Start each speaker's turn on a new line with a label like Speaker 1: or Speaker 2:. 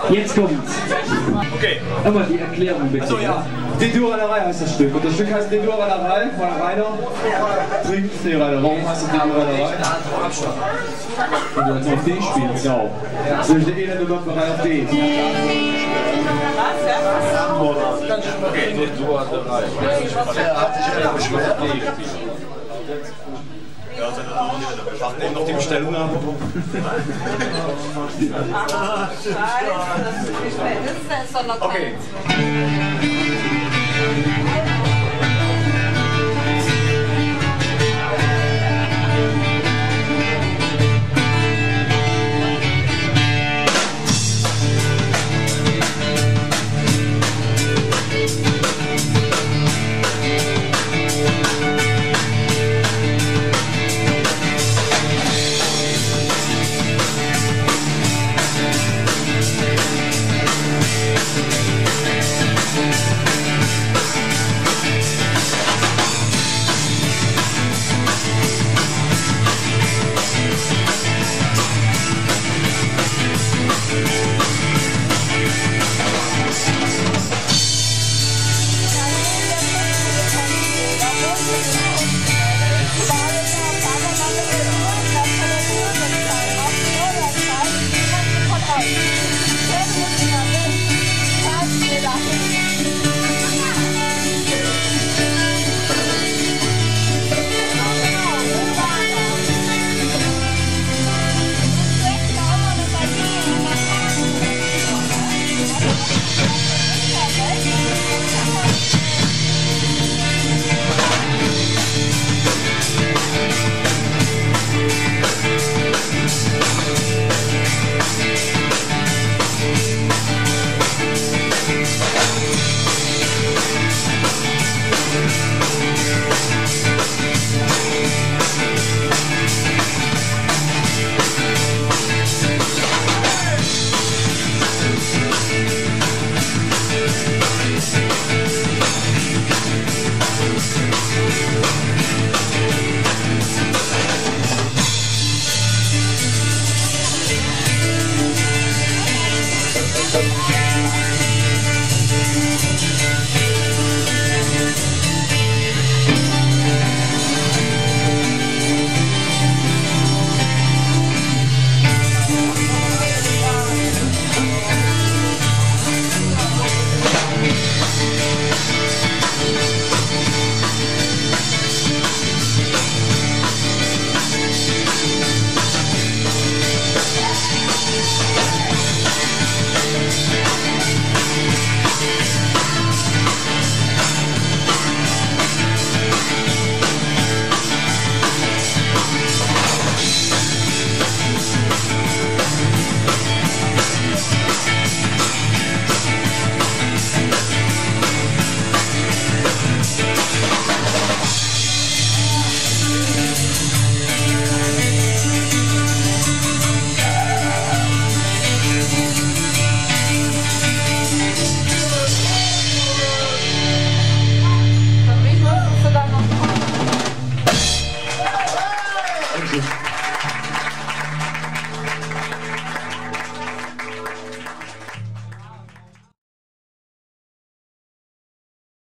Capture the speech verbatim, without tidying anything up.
Speaker 1: Jetzt kommt's.
Speaker 2: Okay.
Speaker 1: Aber die Erklärung bitte.
Speaker 2: Achso, ja. Dedurallerei heißt das Stück. Und das Stück heißt Dedurallerei von Rainer. Trinkt, nee, Rainer, warum heißt das Dedurallerei? Und du jetzt auf D spielst, ja. Das ist der elende Lotterei auf D.
Speaker 3: Okay, Dedurallerei. Er hat sich ja beschwert, auf D gespielt. Ja, macht eben noch die Bestellung ab. Okay.
Speaker 4: Thank you.